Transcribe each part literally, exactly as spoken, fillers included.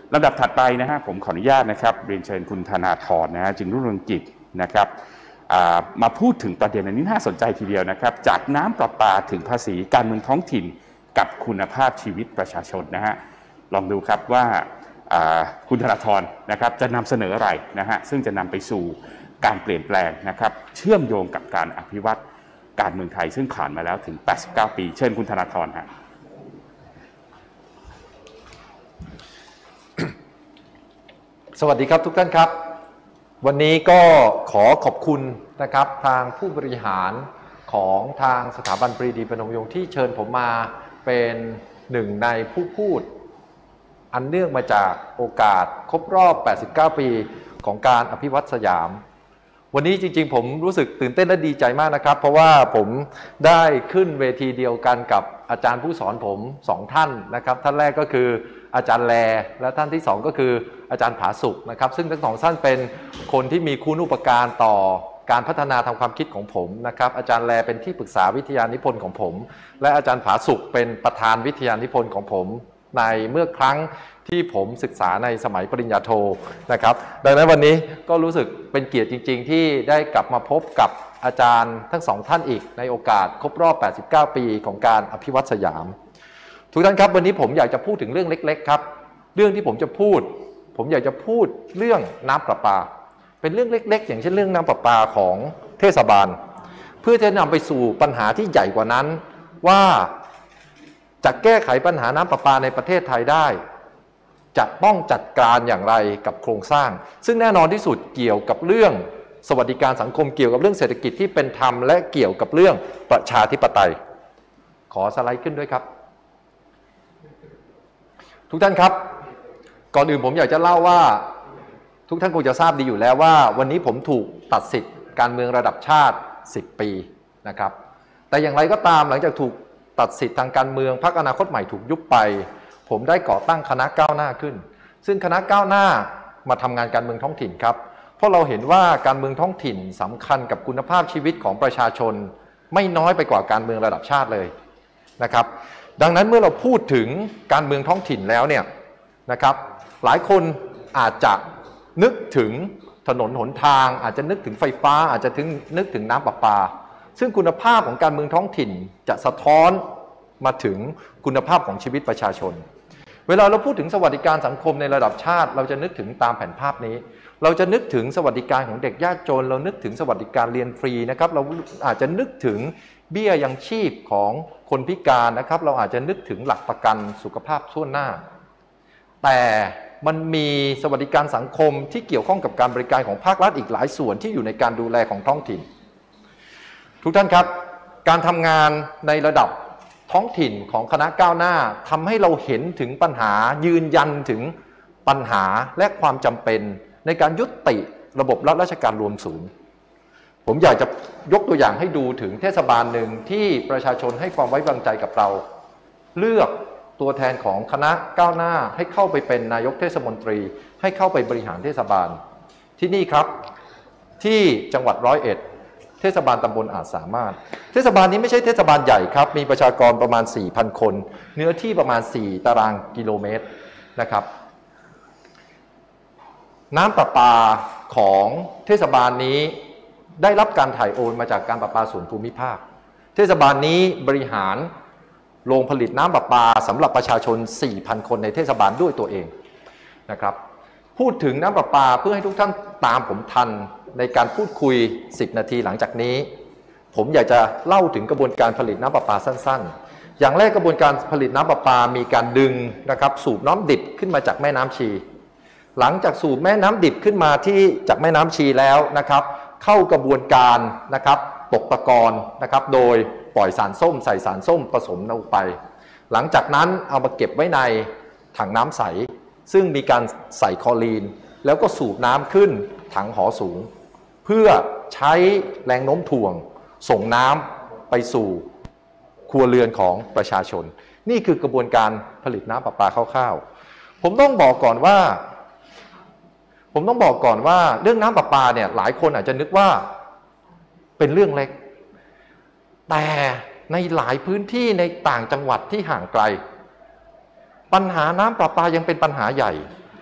ลำดับถัดไปนะฮะผมขออนุญาตนะครับเรียนเชิญคุณธนาธรนะฮะจึงรุ่งเรืองกิจนะครับมาพูดถึงประเด็นอันนี้น่าสนใจทีเดียวนะครับจากน้ำประปาถึงภาษีการเมืองท้องถิ่นกับคุณภาพชีวิตประชาชนนะฮะลองดูครับว่าคุณธนาธรนะครับจะนำเสนออะไรนะฮะซึ่งจะนำไปสู่การเปลี่ยนแปลงนะครับเชื่อมโยงกับการอภิวัตการเมืองไทยซึ่งผ่านมาแล้วถึงแปดสิบเก้าปีเชิญคุณธนาธรฮะสวัสดีครับทุกท่านครับวันนี้ก็ขอขอบคุณนะครับทางผู้บริหารของทางสถาบันปรีดีพนมยงค์ที่เชิญผมมาเป็นหนึ่งในผู้พูดอันเนื่องมาจากโอกาสครบรอบแปดสิบเก้าปีของการอภิวัตสยามวันนี้จริงๆผมรู้สึกตื่นเต้นและดีใจมากนะครับเพราะว่าผมได้ขึ้นเวทีเดียวกันกับอาจารย์ผู้สอนผมสองท่านนะครับท่านแรกก็คืออาจารย์แลและท่านที่สองก็คืออาจารย์ผาสุกนะครับซึ่งทั้งสองท่านเป็นคนที่มีคุณูปการต่อการพัฒนาทางความคิดของผมนะครับอาจารย์แลเป็นที่ปรึกษาวิทยานิพนธ์ของผมและอาจารย์ผาสุกเป็นประธานวิทยานิพนธ์ของผมในเมื่อครั้งที่ผมศึกษาในสมัยปริญญาโทนะครับดังนั้นวันนี้ก็รู้สึกเป็นเกียรติจริงๆที่ได้กลับมาพบกับอาจารย์ทั้งสองท่านอีกในโอกาสครบรอบแปดสิบเก้าปีของการอภิวัตสยามทุกท่านครับวันนี้ผมอยากจะพูดถึงเรื่องเล็กๆครับเรื่องที่ผมจะพูดผมอยากจะพูดเรื่องน้ำประปาเป็นเรื่องเล็กๆอย่างเช่นเรื่องน้ำประปาของเทศบาลเพื่อจะนำไปสู่ปัญหาที่ใหญ่กว่านั้นว่าจะแก้ไขปัญหาน้ำประปาในประเทศไทยได้จะต้องจัดการอย่างไรกับโครงสร้างซึ่งแน่นอนที่สุดเกี่ยวกับเรื่องสวัสดิการสังคมเกี่ยวกับเรื่องเศรษฐกิจที่เป็นธรรมและเกี่ยวกับเรื่องประชาธิปไตยขอสไลด์ขึ้นด้วยครับทุกท่านครับก่อนอื่นผมอยากจะเล่าว่าทุกท่านคงจะทราบดีอยู่แล้วว่าวันนี้ผมถูกตัดสิทธิ์การเมืองระดับชาติสิบปีนะครับแต่อย่างไรก็ตามหลังจากถูกตัดสิทธิ์ทางการเมืองพรรคอนาคตใหม่ถูกยุบไปผมได้ก่อตั้งคณะก้าวหน้าขึ้นซึ่งคณะก้าวหน้ามาทำงานการเมืองท้องถิ่นครับเพราะเราเห็นว่าการเมืองท้องถิ่นสำคัญกับคุณภาพชีวิตของประชาชนไม่น้อยไปกว่าการเมืองระดับชาติเลยนะครับดังนั้นเมื่อเราพูดถึงการเมืองท้องถิ่นแล้วเนี่ยนะครับหลายคนอาจจะนึกถึงถนนหนทางอาจจะนึกถึงไฟฟ้าอาจจะถึงนึกถึงน้ำประปาซึ่งคุณภาพของการเมืองท้องถิ่นจะสะท้อนมาถึงคุณภาพของชีวิตประชาชนเวลาเราพูดถึงสวัสดิการสังคมในระดับชาติเราจะนึกถึงตามแผนภาพนี้เราจะนึกถึงสวัสดิการของเด็กยากจนเรานึกถึงสวัสดิการเรียนฟรีนะครับเราอาจจะนึกถึงเบี้ยยังชีพของคนพิการนะครับเราอาจจะนึกถึงหลักประกันสุขภาพทั่วหน้าแต่มันมีสวัสดิการสังคมที่เกี่ยวข้องกับการบริการของภาครัฐอีกหลายส่วนที่อยู่ในการดูแลของท้องถิ่นทุกท่านครับการทำงานในระดับท้องถิ่นของคณะก้าวหน้าทำให้เราเห็นถึงปัญหายืนยันถึงปัญหาและความจำเป็นในการยุติระบบรัฐราชการรวมศูนย์ผมอยากจะยกตัวอย่างให้ดูถึงเทศบาลหนึ่งที่ประชาชนให้ความไว้วางใจกับเราเลือกตัวแทนของคณะก้าวหน้าให้เข้าไปเป็นนายกเทศมนตรีให้เข้าไปบริหารเทศบาลที่นี่ครับที่จังหวัดร้อยเอ็ดเทศบาลตำบลอาจสามารถเทศบาลนี้ไม่ใช่เทศบาลใหญ่ครับมีประชากรประมาณ สี่พัน คนเนื้อที่ประมาณสี่ตารางกิโลเมตรนะครับน้ำประปาของเทศบาลนี้ได้รับการถ่ายโอนมาจากการประปาส่วนภูมิภาคเทศบาลนี้บริหารโรงผลิตน้ำประปาสำหรับประชาชน สี่พัน คนในเทศบาลด้วยตัวเองนะครับพูดถึงน้ำประปาเพื่อให้ทุกท่านตามผมทันในการพูดคุยสิบนาทีหลังจากนี้ผมอยากจะเล่าถึงกระบวนการผลิตน้ำประปาสั้นๆอย่างแรกกระบวนการผลิตน้ำประปามีการดึงนะครับสูบน้ำดิบขึ้นมาจากแม่น้ำชีหลังจากสูบแม่น้ำดิบขึ้นมาที่จากแม่น้ำชีแล้วนะครับเข้ากระบวนการนะครับตกตะกอนนะครับโดยปล่อยสารส้มใส่สารส้มผสมลงไปหลังจากนั้นเอามาเก็บไว้ในถังน้ำใสซึ่งมีการใส่คลอรีนแล้วก็สูบน้ำขึ้นถังหอสูงเพื่อใช้แรงโน้มถ่วงส่งน้ำไปสู่ครัวเรือนของประชาชนนี่คือกระบวนการผลิตน้ำประปาคร่าวๆผมต้องบอกก่อนว่าผมต้องบอกก่อนว่าเรื่องน้ำประปาเนี่ยหลายคนอาจจะนึกว่าเป็นเรื่องเล็กแต่ในหลายพื้นที่ในต่างจังหวัดที่ห่างไกลปัญหาน้ำประปายังเป็นปัญหาใหญ่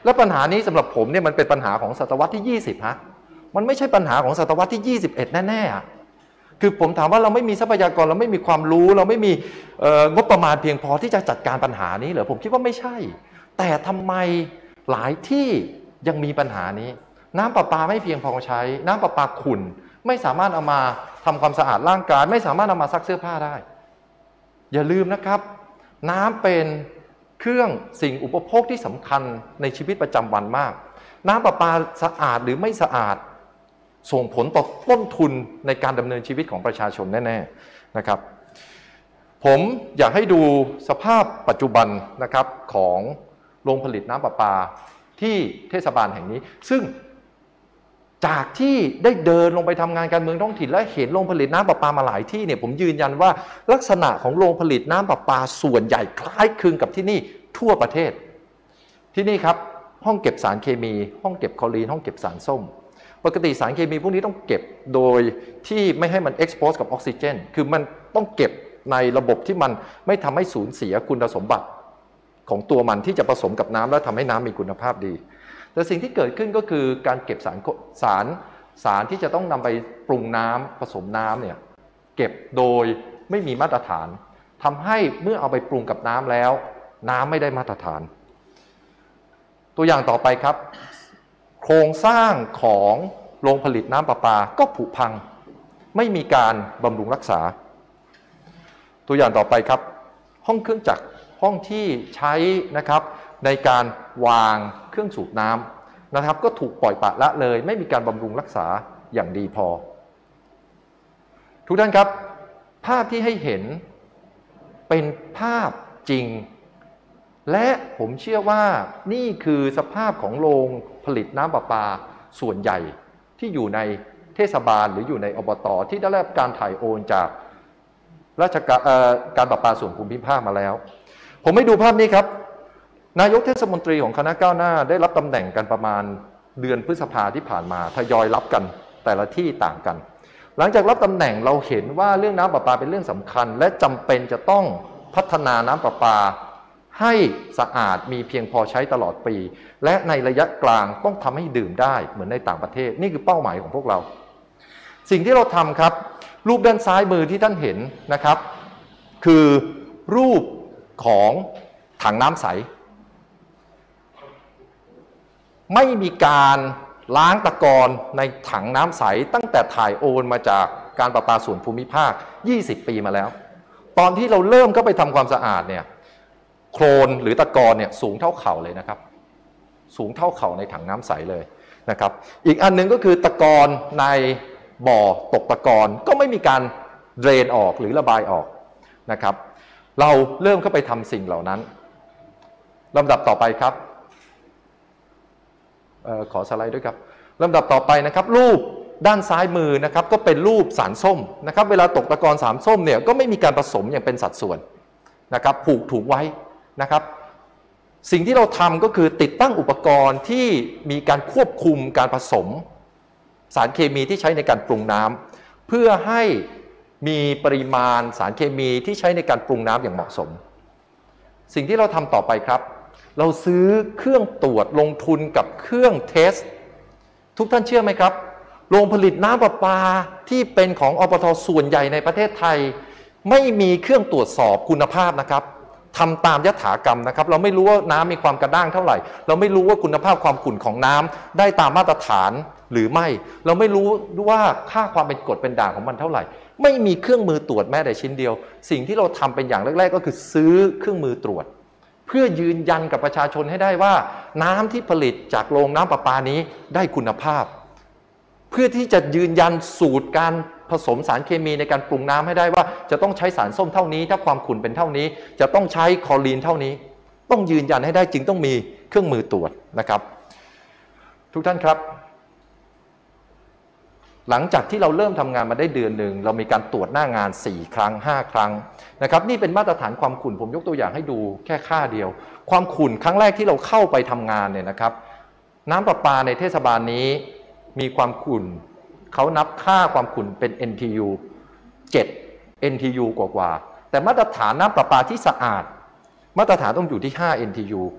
และปัญหานี้สำหรับผมเนี่ยมันเป็นปัญหาของศตวรรษที่ยี่สิบฮะมันไม่ใช่ปัญหาของศตวรรษที่ยี่สิบเอ็ดแน่ๆคือผมถามว่าเราไม่มีทรัพยากรเราไม่มีความรู้เราไม่มีงบประมาณเพียงพอที่จะจัดการปัญหานี้เหรอผมคิดว่าไม่ใช่แต่ทำไมหลายที่ยังมีปัญหานี้น้ำประปาไม่เพียงพอใช้น้ำประปาขุ่นไม่สามารถเอามาทำความสะอาดร่างกายไม่สามารถเอามาซักเสื้อผ้าได้อย่าลืมนะครับน้ำเป็นเครื่องสิ่งอุปโภคที่สำคัญในชีวิตประจำวันมากน้ำประปาสะอาดหรือไม่สะอาดส่งผลต่อต้นทุนในการดำเนินชีวิตของประชาชนแน่ๆนะครับผมอยากให้ดูสภาพปัจจุบันนะครับของโรงผลิตน้ำประปาที่เทศบาลแห่งนี้ซึ่งจากที่ได้เดินลงไปทำงานการเมืองท้องถิ่นและเห็นโรงผลิตน้ำประปามาหลายที่เนี่ยผมยืนยันว่าลักษณะของโรงผลิตน้ำประปาส่วนใหญ่คล้ายคลึงกับที่นี่ทั่วประเทศที่นี่ครับห้องเก็บสารเคมีห้องเก็บคลอรีนห้องเก็บสารส้มปกติสารเคมีพวกนี้ต้องเก็บโดยที่ไม่ให้มันเอ็กซ์โพสกับออกซิเจนคือมันต้องเก็บในระบบที่มันไม่ทำให้สูญเสียคุณสมบัติของตัวมันที่จะผสมกับน้ำแล้วทำให้น้ำมีคุณภาพดีแต่สิ่งที่เกิดขึ้นก็คือการเก็บสารสารสารที่จะต้องนำไปปรุงน้ำผสมน้ำเนี่ยเก็บโดยไม่มีมาตรฐานทำให้เมื่อเอาไปปรุงกับน้ำแล้วน้ำไม่ได้มาตรฐานตัวอย่างต่อไปครับโครงสร้างของโรงผลิตน้ำประปาก็ผุพังไม่มีการบำรุงรักษาตัวอย่างต่อไปครับห้องเครื่องจักรห้องที่ใช้นะครับในการวางเครื่องสูบน้ำนะครับก็ถูกปล่อยปละละเลยไม่มีการบำรุงรักษาอย่างดีพอทุกท่านครับภาพที่ให้เห็นเป็นภาพจริงและผมเชื่อว่านี่คือสภาพของโรงผลิตน้ำประปาส่วนใหญ่ที่อยู่ในเทศบาลหรืออยู่ในอบต.ที่ได้รับการถ่ายโอนจากราชการการประปาส่วนภูมิภาคมาแล้วผมให้ดูภาพนี้ครับนายกเทศมนตรีของคณะก้าวหน้าได้รับตำแหน่งกันประมาณเดือนพฤษภาที่ผ่านมาทยอยรับกันแต่ละที่ต่างกันหลังจากรับตำแหน่งเราเห็นว่าเรื่องน้ำประปาเป็นเรื่องสำคัญและจำเป็นจะต้องพัฒนาน้ำประปาให้สะอาดมีเพียงพอใช้ตลอดปีและในระยะกลางต้องทำให้ดื่มได้เหมือนในต่างประเทศนี่คือเป้าหมายของพวกเราสิ่งที่เราทำครับรูปด้านซ้ายมือที่ท่านเห็นนะครับคือรูปของถังน้ำใสไม่มีการล้างตะกอนในถังน้ำใสตั้งแต่ถ่ายโอนมาจากการประปาส่วนภูมิภาคยี่สิบปีมาแล้วตอนที่เราเริ่มก็ไปทำความสะอาดเนี่ยโคลนหรือตะกอนเนี่ยสูงเท่าเข่าเลยนะครับสูงเท่าเข่าในถังน้ำใสเลยนะครับอีกอันนึงก็คือตะกอนในบ่อตกตะกอนก็ไม่มีการเดรนออกหรือระบายออกนะครับเราเริ่มเข้าไปทำสิ่งเหล่านั้นลำดับต่อไปครับออขอสไลด์ด้วยครับลำดับต่อไปนะครับรูปด้านซ้ายมือนะครับก็เป็นรูปสารส้มนะครับเวลาตกตะกอนสารส้มเนี่ยก็ไม่มีการผสมอย่างเป็นสัดส่วนนะครับผูกถุงไว้นะครับสิ่งที่เราทำก็คือติดตั้งอุปกรณ์ที่มีการควบคุมการผสมสารเคมีที่ใช้ในการปรุงน้ำเพื่อให้มีปริมาณสารเคมีที่ใช้ในการปรุงน้ำอย่างเหมาะสมสิ่งที่เราทำต่อไปครับเราซื้อเครื่องตรวจลงทุนกับเครื่องเทสทุกท่านเชื่อไหมครับโรงผลิตน้ำประปาที่เป็นของอปท.ส่วนใหญ่ในประเทศไทยไม่มีเครื่องตรวจสอบคุณภาพนะครับทำตามยถากรรมนะครับเราไม่รู้ว่าน้ำมีความกระด้างเท่าไหร่เราไม่รู้ว่าคุณภาพความขุ่นของน้ำได้ตามมาตรฐานหรือไม่เราไม่รู้ว่าค่าความเป็นกรดเป็นด่างของมันเท่าไหร่ไม่มีเครื่องมือตรวจแม้แต่ชิ้นเดียวสิ่งที่เราทำเป็นอย่างแรกๆก็คือซื้อเครื่องมือตรวจเพื่อยืนยันกับประชาชนให้ได้ว่าน้ำที่ผลิตจากโรงน้ำประปานี้ได้คุณภาพเพื่อที่จะยืนยันสูตรการผสมสารเคมีในการปรุงน้ำให้ได้ว่าจะต้องใช้สารส้มเท่านี้ถ้าความขุ่นเป็นเท่านี้จะต้องใช้คลอรีนเท่านี้ต้องยืนยันให้ได้จึงต้องมีเครื่องมือตรวจนะครับทุกท่านครับหลังจากที่เราเริ่มทำงานมาได้เดือนหนึ่งเรามีการตรวจหน้างานสี่ครั้งห้าครั้งนะครับนี่เป็นมาตรฐานความขุ่นผมยกตัวอย่างให้ดูแค่ค่าเดียวความขุ่นครั้งแรกที่เราเข้าไปทำงานเนี่ยนะครับน้ำประปาในเทศบาลนี้มีความขุ่นเขานับค่าความขุ่นเป็น เอ็น ที ยู เจ็ด เอ็น ที ยู กว่าๆแต่มาตรฐานน้ำประปาที่สะอาดมาตรฐานต้องอยู่ที่ห้า เอ็น ที ยู ผ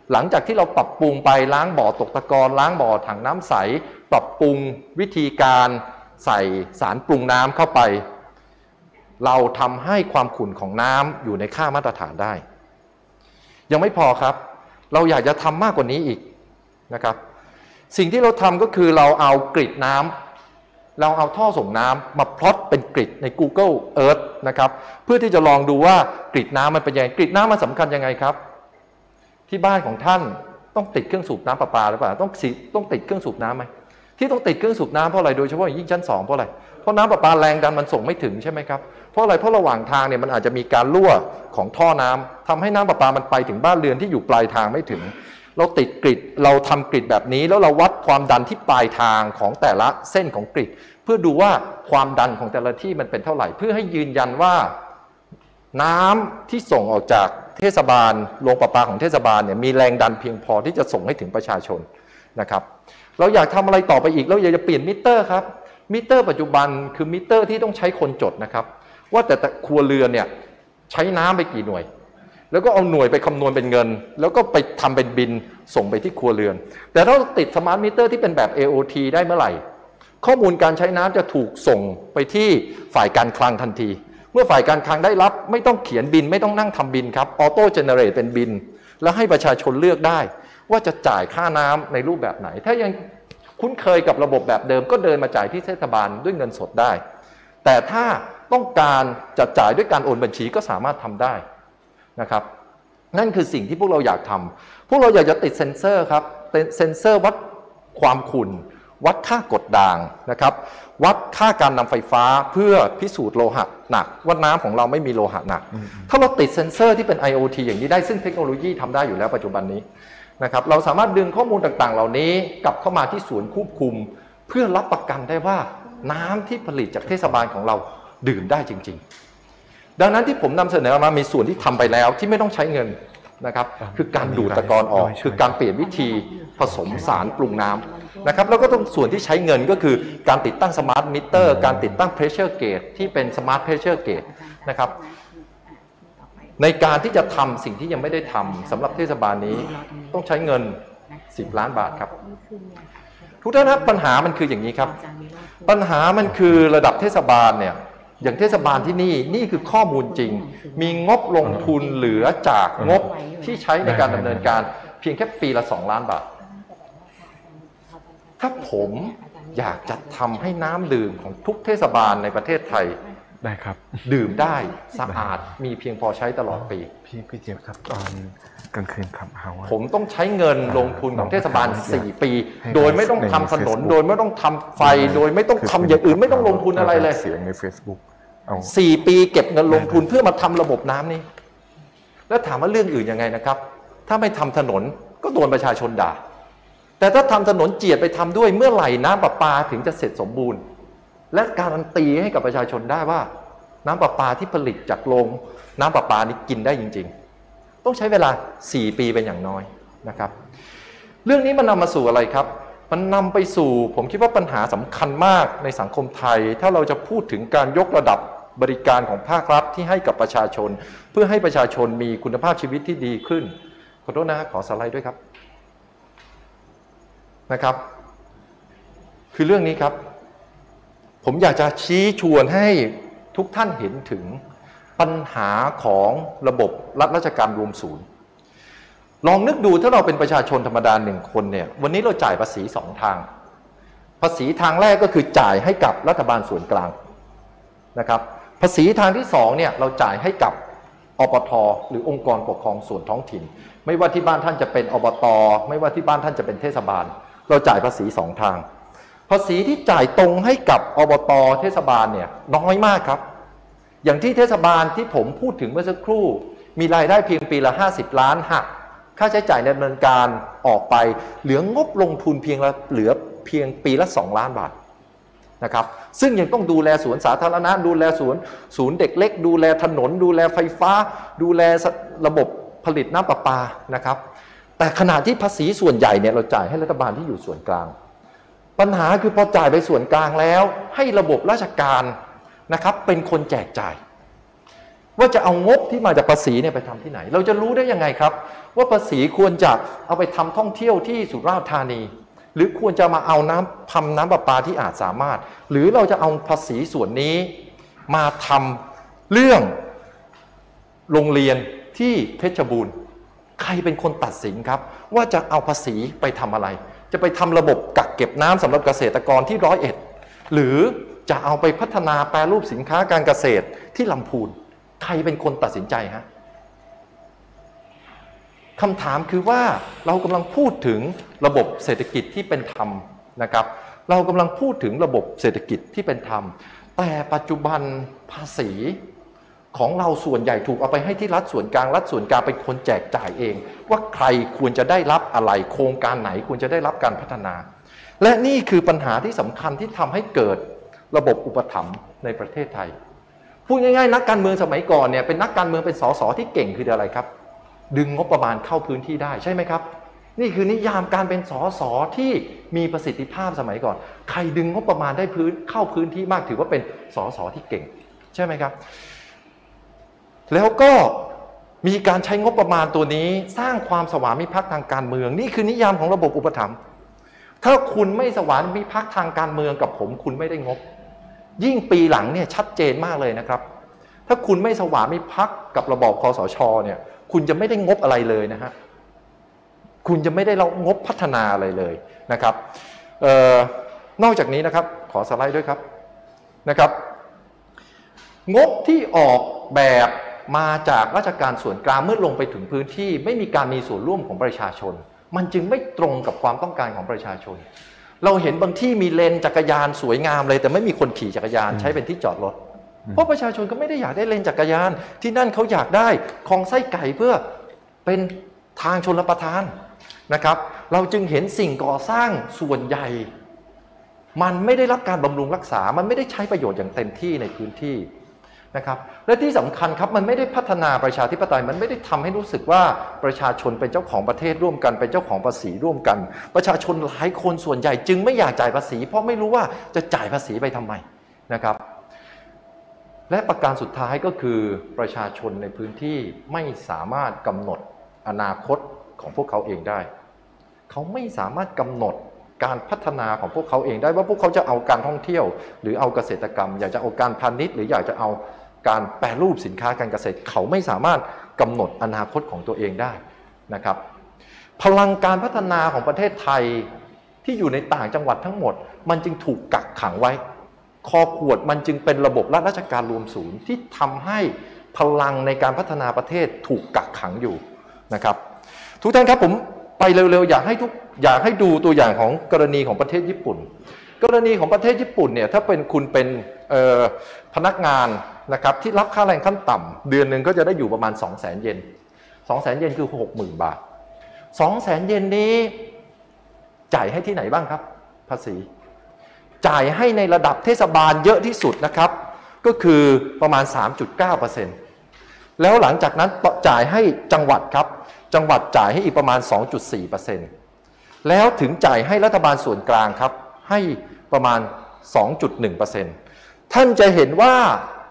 หลังจากที่เราปรับปรุงไปล้างบ่อตกตะกอนล้างบ่อถังน้ำใสปรับปรุงวิธีการใส่สารปรุงน้ำเข้าไปเราทำให้ความขุ่นของน้ำอยู่ในค่ามาตรฐานได้ยังไม่พอครับเราอยากจะทำมากกว่านี้อีกนะครับสิ่งที่เราทำก็คือเราเอากริดน้ำเราเอาท่อส่งน้ำมาพลอตเป็นกริดใน Google Earth นะครับเพื่อที่จะลองดูว่ากริดน้ำมันเป็นยังไงกริดน้ำมันสำคัญยังไงครับที่บ้านของท่านต้องติดเครื่องสูบน้ำประปาหรือเปล่าต้องต้องติดเครื่องสูบน้ำไหมที่ต้องติดเครื่องสูบน้ำเพราะอะไรโดยเฉพาะอย่างยิ่งชั้นสองเพราะอะไรเพราะน้ำประปาแรงดันมันส่งไม่ถึงใช่ไหมครับเพราะอะไรเพราะระหว่างทางเนี่ยมันอาจจะมีการรั่วของท่อน้ำทำให้น้ำประปามันไปถึงบ้านเรือนที่อยู่ปลายทางไม่ถึงเราติดกริดเราทำกริดแบบนี้แล้วเราวัดความดันที่ปลายทางของแต่ละเส้นของกริดเพื่อดูว่าความดันของแต่ละที่มันเป็นเท่าไหร่เพื่อให้ยืนยันว่าน้ำที่ส่งออกจากเทศบาลโรงประปาของเทศบาลเนี่ยมีแรงดันเพียงพอที่จะส่งให้ถึงประชาชนนะครับเราอยากทำอะไรต่อไปอีกเราอยากจะเปลี่ยนมิเตอร์ครับมิเตอร์ปัจจุบันคือมิเตอร์ที่ต้องใช้คนจดนะครับว่าแต่ครัวเรือนเนี่ยใช้น้ำไปกี่หน่วยแล้วก็เอาหน่วยไปคำนวณเป็นเงินแล้วก็ไปทำเป็นบินส่งไปที่ครัวเรือนแต่ถ้าเราติดสมาร์ทมิเตอร์ที่เป็นแบบ เอ โอ ที ได้เมื่อไหร่ข้อมูลการใช้น้ำจะถูกส่งไปที่ฝ่ายการคลังทันทีเมื่อฝ่ายการคลังได้รับไม่ต้องเขียนบินไม่ต้องนั่งทำบินครับออโต้เจเนเรตเป็นบินแล้วให้ประชาชนเลือกได้ว่าจะจ่ายค่าน้ำในรูปแบบไหนถ้ายังคุ้นเคยกับระบบแบบเดิมก็เดินมาจ่ายที่เทศบาลด้วยเงินสดได้แต่ถ้าต้องการจะจ่ายด้วยการโอนบัญชีก็สามารถทำได้นะครับนั่นคือสิ่งที่พวกเราอยากทำพวกเราอยากจะติดเซ็นเซอร์ครับเซ็นเซอร์วัดความขุ่นวัดค่ากรดด่างนะครับวัดค่าการนำไฟฟ้าเพื่อพิสูจน์โลหะหนักว่าน้ำของเราไม่มีโลหะหนักถ้าเราติดเซ็นเซอร์ที่เป็น ไอ โอ ที อย่างนี้ได้ซึ่งเทคโนโลยีทำได้อยู่แล้วปัจจุบันนี้นะครับเราสามารถดึงข้อมูลต่างๆเหล่านี้กลับเข้ามาที่ศูนย์ควบคุมเพื่อรับประกันได้ว่าน้ำที่ผลิตจากเทศบาลของเราดื่มได้จริงๆดังนั้นที่ผมนำเสนอมามีส่วนที่ทำไปแล้วที่ไม่ต้องใช้เงินนะครับคือการดูดตะกอนออกคือการเปลี่ยนวิธีผสมสารปรุงน้ำนะครับแล้วก็ต้องส่วนที่ใช้เงินก็คือการติดตั้งสมาร์ทมิเตอร์การติดตั้งเพรสเชอร์เกจที่เป็นสมาร์ทเพรสเชอร์เกจนะครับในการที่จะทำสิ่งที่ยังไม่ได้ทำสำหรับเทศบาลนี้ต้องใช้เงินสิบล้านบาทครับทุกท่านครับปัญหามันคืออย่างนี้ครับปัญหามันคือระดับเทศบาลเนี่ยอย่างเทศบาลที่นี่นี่คือข้อมูลจริงมีงบลงทุนเหลือจากงบที่ใช้ในการดำเนินการเพียงแค่ปีละสองล้านบาทถ้าผมอยากจะทำให้น้ำดื่มของทุกเทศบาลในประเทศไทยได้ครับดื่มได้สะอาดมีเพียงพอใช้ตลอดปีพี่พี่เจี๊ยบครับตอนกลางคืนขับเฮาผมต้องใช้เงินลงทุนของเทศบาลสี่ปีโดยไม่ต้องทำถนนโดยไม่ต้องทำไฟโดยไม่ต้องทำอย่างอื่นไม่ต้องลงทุนอะไรเลยเสียงใน Facebook สี่ปีเก็บเงินลงทุนเพื่อมาทำระบบน้ำนี้แล้วถามว่าเรื่องอื่นยังไงนะครับถ้าไม่ทำถนนก็โดนประชาชนด่าแต่ถ้าทำถนนเจียดไปทำด้วยเมื่อไหร่น้ำประปาถึงจะเสร็จสมบูรณ์และการันตีให้กับประชาชนได้ว่าน้ำประปาที่ผลิตจากโรงน้ำประปานี้กินได้จริงๆต้องใช้เวลาสี่ปีเป็นอย่างน้อยนะครับเรื่องนี้มันนำมาสู่อะไรครับมันนำไปสู่ผมคิดว่าปัญหาสำคัญมากในสังคมไทยถ้าเราจะพูดถึงการยกระดับบริการของภาครัฐที่ให้กับประชาชนเพื่อให้ประชาชนมีคุณภาพชีวิตที่ดีขึ้นขอโทษนะขอสไลด์ด้วยครับนะครับคือเรื่องนี้ครับผมอยากจะชี้ชวนให้ทุกท่านเห็นถึงปัญหาของระบบรัฐราชการรวมศูนย์ลองนึกดูถ้าเราเป็นประชาชนธรรมดาหนึ่งคนเนี่ยวันนี้เราจ่ายภาษีสองทางภาษีทางแรกก็คือจ่ายให้กับรัฐบาลส่วนกลางนะครับภาษีทางที่สองเนี่ยเราจ่ายให้กับอปท.หรือองค์กรปกครองส่วนท้องถิ่นไม่ว่าที่บ้านท่านจะเป็นอบต.ไม่ว่าที่บ้านท่านจะเป็นเทศบาลเราจ่ายภาษีสองทางภาษีที่จ่ายตรงให้กับอบต.เทศบาลเนี่ยน้อยมากครับอย่างที่เทศบาลที่ผมพูดถึงเมื่อสักครู่มีรายได้เพียงปีละห้าสิบล้านหักค่าใช้จ่ายดำเนินการออกไปเหลืองบลงทุนเพียงละเหลือเพียงปีละสองล้านบาทนะครับซึ่งยังต้องดูแลสวนสาธารณะดูแลสวนศูนย์เด็กเล็กดูแลถนนดูแลไฟฟ้าดูแลระบบผลิตน้ำประปานะครับแต่ขณะที่ภาษีส่วนใหญ่เนี่ยเราจ่ายให้รัฐบาลที่อยู่ส่วนกลางปัญหาคือพอจ่ายไปส่วนกลางแล้วให้ระบบราชการนะครับเป็นคนแจกจ่ายว่าจะเอางบที่มาจากภาษีเนี่ยไปทำที่ไหนเราจะรู้ได้ยังไงครับว่าภาษีควรจะเอาไปทำท่องเที่ยวที่สุราษฎร์ธานีหรือควรจะมาเอาน้ำทำน้ำประปาที่อาจสามารถหรือเราจะเอาภาษีส่วนนี้มาทำเรื่องโรงเรียนที่เพชรบูรณ์ใครเป็นคนตัดสินครับว่าจะเอาภาษีไปทำอะไรจะไปทำระบบกักเก็บน้ำสำหรับเกษตรกรที่ร้อยเอ็ดหรือจะเอาไปพัฒนาแปรรูปสินค้าการเกษตรที่ลำพูนใครเป็นคนตัดสินใจฮะคำถามคือว่าเรากำลังพูดถึงระบบเศรษฐกิจที่เป็นธรรมนะครับเรากำลังพูดถึงระบบเศรษฐกิจที่เป็นธรรมแต่ปัจจุบันภาษีของเราส่วนใหญ่ถูกเอาไปให้ที่รัฐส่วนกลางรัฐส่วนกลางเป็นคนแจกจ่ายเองว่าใครควรจะได้รับอะไรโครงการไหนควรจะได้รับการพัฒนาและนี่คือปัญหาที่สำคัญที่ทำให้เกิดระบบอุปถัมภ์ในประเทศไทยพูดง่ายๆนักการเมืองสมัยก่อนเนี่ยเป็นนักการเมืองเป็นสสที่เก่งคืออะไรครับดึงงบประมาณเข้าพื้นที่ได้ใช่ไหมครับนี่คือนิยามการเป็นสสที่มีประสิทธิภาพสมัยก่อนใครดึงงบประมาณได้พื้นเข้าพื้นที่มากถือว่าเป็นสสที่เก่งใช่ไหมครับแล้วก็มีการใช้งบประมาณตัวนี้สร้างความสวามิภักดิ์ทางการเมืองนี่คือนิยามของระบบอุปถัมภ์ถ้าคุณไม่สวามิภักดิ์ทางการเมืองกับผมคุณไม่ได้งบยิ่งปีหลังเนี่ยชัดเจนมากเลยนะครับถ้าคุณไม่สวามิภักดิ์กับระบอบคสชเนี่ยคุณจะไม่ได้งบอะไรเลยนะฮะคุณจะไม่ได้รับงบพัฒนาอะไรเลยนะครับเอ่อนอกจากนี้นะครับขอสไลด์ด้วยครับนะครับงบที่ออกแบบมาจากราชการส่วนกลางเมื่อลงไปถึงพื้นที่ไม่มีการมีส่วนร่วมของประชาชนมันจึงไม่ตรงกับความต้องการของประชาชนเราเห็นบางที่มีเลนจักรยานสวยงามเลยแต่ไม่มีคนขี่จักรยานใช้เป็นที่จอดรถเพราะประชาชนก็ไม่ได้อยากได้เลนจักรยานที่นั่นเขาอยากได้คลองไส้ไก่เพื่อเป็นทางชลประทานนะครับเราจึงเห็นสิ่งก่อสร้างส่วนใหญ่มันไม่ได้รับการบำรุงรักษามันไม่ได้ใช้ประโยชน์อย่างเต็มที่ในพื้นที่นะครับและที่สำคัญครับมันไม่ได้พัฒนาประชาธิปไตยมันไม่ได้ทำให้รู้สึกว่าประชาชนเป็นเจ้าของประเทศร่วมกันเป็นเจ้าของภาษีร่วมกันประชาชนหลายคนส่วนใหญ่จึงไม่อยากจ่ายภาษีเพราะไม่รู้ว่าจะจ่ายภาษีไปทำไมนะครับและประการสุดท้ายก็คือประชาชนในพื้นที่ไม่สามารถกำหนดอนาคตของพวกเขาเองได้เขาไม่สามารถกำหนดการพัฒนาของพวกเขาเองได้ว่าพวกเขาจะเอาการท่องเที่ยวหรือเอาเกษตรกรรมอยากจะเอาการพาณิชย์หรืออยากจะเอาการแปรรูปสินค้าการเกษตรเขาไม่สามารถกำหนดอนาคตของตัวเองได้นะครับพลังการพัฒนาของประเทศไทยที่อยู่ในต่างจังหวัดทั้งหมดมันจึงถูกกักขังไว้คอขวดมันจึงเป็นระบบรัฐราชการรวมศูนย์ที่ทำให้พลังในการพัฒนาประเทศถูกกักขังอยู่นะครับทุกท่านครับผมไปเร็วๆอยากให้ทุกอยากให้ดูตัวอย่างของกรณีของประเทศญี่ปุ่นกรณีของประเทศญี่ปุ่นเนี่ยถ้าเป็นคุณเป็นพนักงานนะครับที่รับค่าแรงขั้นต่ำเดือนหนึ่งก็จะได้อยู่ประมาณ สองแสน เยน สองแสน เยนคือ หกหมื่น บาท สองแสน เยนนี้จ่ายให้ที่ไหนบ้างครับภาษีจ่ายให้ในระดับเทศบาลเยอะที่สุดนะครับก็คือประมาณ สามจุดเก้าเปอร์เซ็นต์ แล้วหลังจากนั้นจ่ายให้จังหวัดครับจังหวัดจ่ายให้อีกประมาณ สองจุดสี่เปอร์เซ็นต์ แล้วถึงจ่ายให้รัฐบาลส่วนกลางครับให้ประมาณ สองจุดหนึ่งเปอร์เซ็นต์ ท่านจะเห็นว่า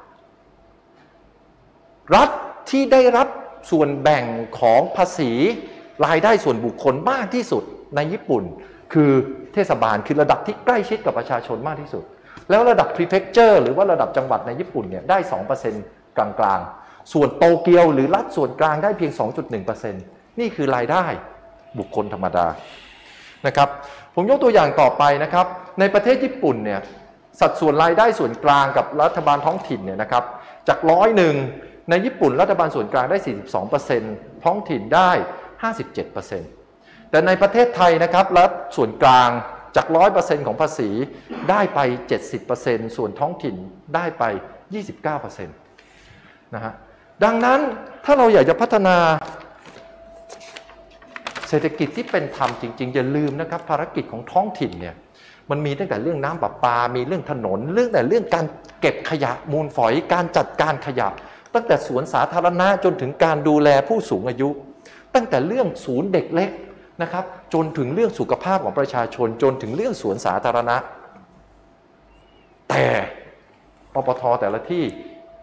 รัฐที่ได้รับส่วนแบ่งของภาษีรายได้ส่วนบุคคลมากที่สุดในญี่ปุ่นคือเทศบาลคือระดับที่ใกล้ชิดกับประชาชนมากที่สุดแล้วระดับ prefecture หรือว่าระดับจังหวัดในญี่ปุ่นเนี่ยได้ สองเปอร์เซ็นต์ กลางๆส่วนโตเกียวหรือรัฐส่วนกลางได้เพียง สองจุดหนึ่งเปอร์เซ็นต์ นี่คือรายได้บุคคลธรรมดานะครับผมยกตัวอย่างต่อไปนะครับในประเทศญี่ปุ่นเนี่ยสัดส่วนรายได้ส่วนกลางกับรัฐบาลท้องถิ่นเนี่ยนะครับจากร้อยหนึ่งในญี่ปุ่นรัฐบาลส่วนกลางได้ สี่สิบสองเปอร์เซ็นต์ ท้องถิ่นได้ ห้าสิบเจ็ดเปอร์เซ็นต์ แต่ในประเทศไทยนะครับรัฐส่วนกลางจาก ร้อยเปอร์เซ็นต์ ของภาษีได้ไป เจ็ดสิบเปอร์เซ็นต์ ส่วนท้องถิ่นได้ไป ยี่สิบเก้าเปอร์เซ็นต์ นะฮะดังนั้นถ้าเราอยากจะพัฒนาเศรษฐกิจที่เป็นธรรมจริงๆอย่าลืมนะครับภารกิจของท้องถิ่นเนี่ยมันมีตั้งแต่เรื่องน้ำประปามีเรื่องถนนเรื่องแต่เรื่องการเก็บขยะมูลฝอยการจัดการขยะตั้งแต่สวนสาธารณะจนถึงการดูแลผู้สูงอายุตั้งแต่เรื่องศูนย์เด็กเล็กนะครับจนถึงเรื่องสุขภาพของประชาชนจนถึงเรื่องสวนสาธารณะแต่อปท.แต่ละที่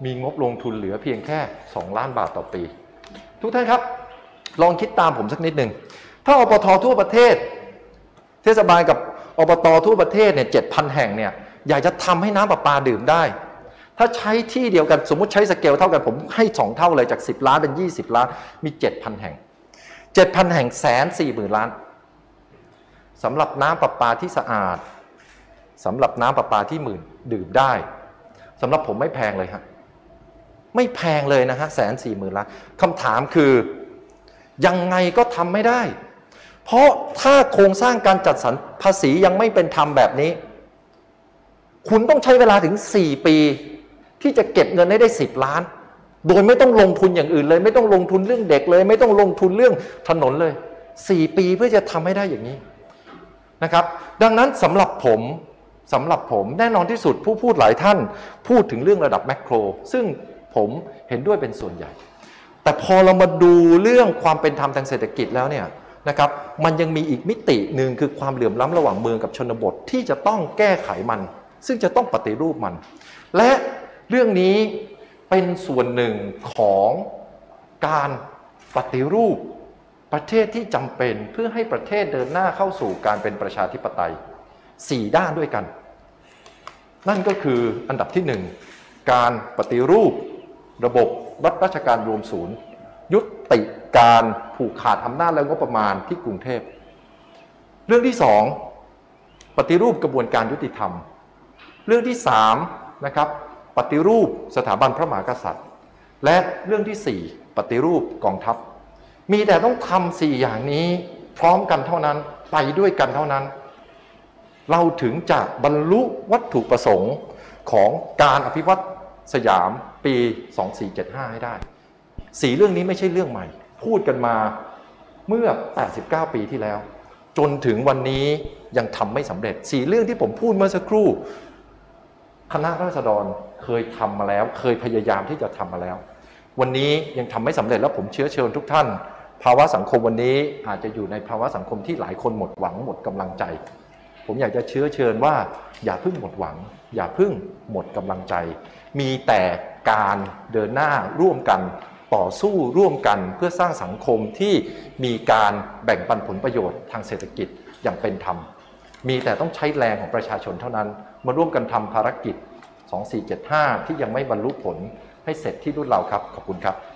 มีงบลงทุนเหลือเพียงแค่สองล้านบาทต่อปีทุกท่านครับลองคิดตามผมสักนิดหนึ่งถ้าอปททั่วประเทศเทศบาลกับอบตทั่วประเทศเนี่ยเจ็ดพันแห่งเนี่ยอยากจะทำให้น้ำประปาดื่มได้ถ้าใช้ที่เดียวกันสมมุติใช้สเกลเท่ากันผมให้สองเท่าเลยจากสิบล้านเป็นยี่สิบล้านมี เจ็ดพัน แห่ง เจ็ดพัน แห่งแสนสี่หมื่นล้านสำหรับน้ำประปาที่สะอาดสำหรับน้ำประปาที่หมื่นดื่มได้สำหรับผมไม่แพงเลยฮะไม่แพงเลยนะฮะแสนสี่หมื่นล้านคำถามคือยังไงก็ทำไม่ได้เพราะถ้าโครงสร้างการจัดสรรภาษียังไม่เป็นธรรมแบบนี้คุณต้องใช้เวลาถึงสี่ปีที่จะเก็บเงินให้ได้สิบล้านโดยไม่ต้องลงทุนอย่างอื่นเลยไม่ต้องลงทุนเรื่องเด็กเลยไม่ต้องลงทุนเรื่องถนนเลยสี่ปีเพื่อจะทำให้ได้อย่างนี้นะครับดังนั้นสำหรับผมสำหรับผมแน่นอนที่สุดผู้พูดหลายท่านพูดถึงเรื่องระดับแมกโรซึ่งผมเห็นด้วยเป็นส่วนใหญ่แต่พอเรามาดูเรื่องความเป็นธรรมทางเศรษฐกิจแล้วเนี่ยนะครับมันยังมีอีกมิติหนึ่งคือความเหลื่อมล้ำระหว่างเมืองกับชนบทที่จะต้องแก้ไขมันซึ่งจะต้องปฏิรูปมันและเรื่องนี้เป็นส่วนหนึ่งของการปฏิรูปประเทศที่จำเป็นเพื่อให้ประเทศเดินหน้าเข้าสู่การเป็นประชาธิปไตยสี่ด้านด้วยกันนั่นก็คืออันดับที่หนึ่งการปฏิรูประบบรัฐราชการรวมศูนย์ยุติการผูกขาดอำนาจและงบประมาณที่กรุงเทพเรื่องที่สองปฏิรูปกระบวนการยุติธรรมเรื่องที่สามนะครับปฏิรูปสถาบันพระมหากษัตริย์และเรื่องที่สี่ปฏิรูปกองทัพมีแต่ต้องทำสี่อย่างนี้พร้อมกันเท่านั้นไปด้วยกันเท่านั้นเราถึงจะบรรลุวัตถุประสงค์ของการอภิวัตสยามปีสองสี่เจ็ดห้าให้ได้สี่เรื่องนี้ไม่ใช่เรื่องใหม่พูดกันมาเมื่อแปดสิบเก้าปีที่แล้วจนถึงวันนี้ยังทำไม่สำเร็จสี่เรื่องที่ผมพูดเมื่อสักครู่คณะราษฎรเคยทำมาแล้วเคยพยายามที่จะทำมาแล้ววันนี้ยังทำไม่สำเร็จแล้วผมเชื้อเชิญทุกท่านภาวะสังคมวันนี้อาจจะอยู่ในภาวะสังคมที่หลายคนหมดหวังหมดกำลังใจผมอยากจะเชื้อเชิญว่าอย่าเพิ่งหมดหวังอย่าเพิ่งหมดกำลังใจมีแต่การเดินหน้าร่วมกันต่อสู้ร่วมกันเพื่อสร้างสังคมที่มีการแบ่งปันผลประโยชน์ทางเศรษฐกิจอย่างเป็นธรรมมีแต่ต้องใช้แรงของประชาชนเท่านั้นมาร่วมกันทำภารกิจสองสี่เจ็ดห้าที่ยังไม่บรรลุผลให้เสร็จที่รุ่นเราครับขอบคุณครับ